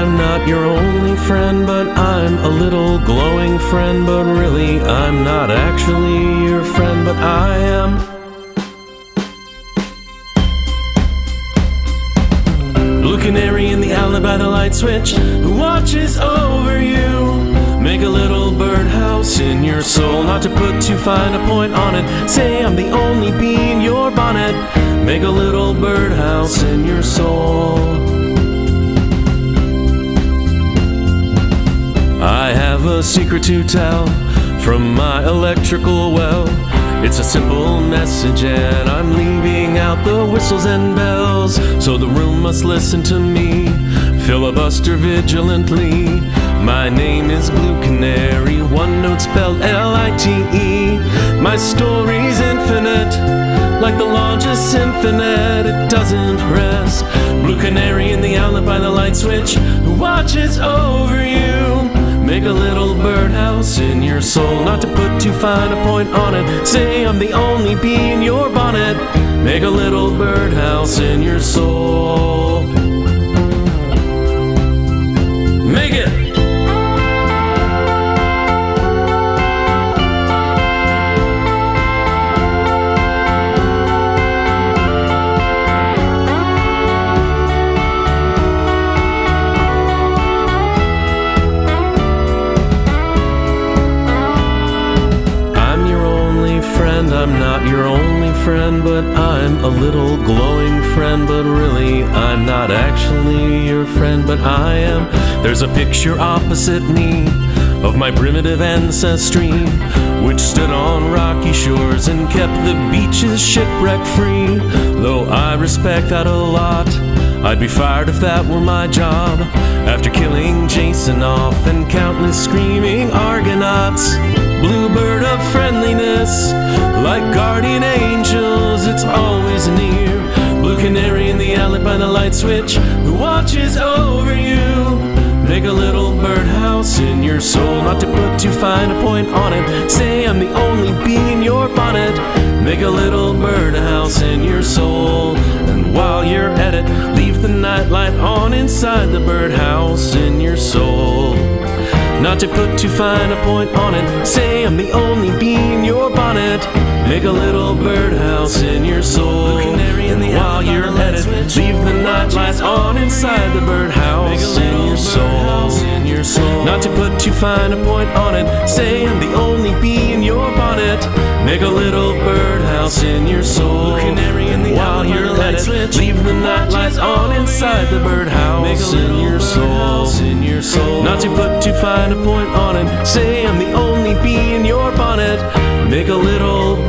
I'm not your only friend, but I'm a little glowing friend. But really, I'm not actually your friend, but I am. Blue canary in the alley by the light switch, who watches over you. Make a little birdhouse in your soul, not to put too fine a point on it. Say I'm the only bee in your bonnet. Make a little birdhouse in your soul. I have a secret to tell from my electrical well. It's a simple message and I'm leaving out the whistles and bells. So the room must listen to me, filibuster vigilantly. My name is Blue Canary, one note spelled L-I-T-E. My story's infinite, like the largest symphonette, it doesn't rest. Blue canary in the outlet by the light switch, who watches over you. Make a little birdhouse in your soul, not to put too fine a point on it. Say I'm the only bee in your bonnet. Make a little birdhouse in your soul. Make it! I'm not your only friend, but I'm a little glowing friend. But really, I'm not actually your friend, but I am. There's a picture opposite me of my primitive ancestry, which stood on rocky shores and kept the beaches shipwreck-free. Though I respect that a lot, I'd be fired if that were my job. After killing Jason off and countless screaming Argonauts, bluebird of friendliness, like guardian angels, it's always near. Blue canary in the outlet by the light switch, who watches over you. Make a little birdhouse in your soul, not to put too fine a point on it. Say I'm the only bee in your bonnet. Make a little birdhouse in your soul. And while you're at it, leave the nightlight on inside the birdhouse in your soul. Not to put too fine a point on it. Say I'm the only bee in your bonnet. Make a little birdhouse in your soul. And while you're at it, leave the nightlight on inside the birdhouse in your soul. Not to put too fine a point on it. Say I'm the only bee in your bonnet. Make a little birdhouse in your soul. And while you're at it, leave the nightlight on inside the birdhouse in your soul. Not to put too fine a point on it. Say I'm the only bee in your bonnet. Make a little